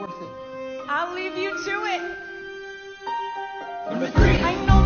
What do you think? I'll leave you to it. Number 3. I know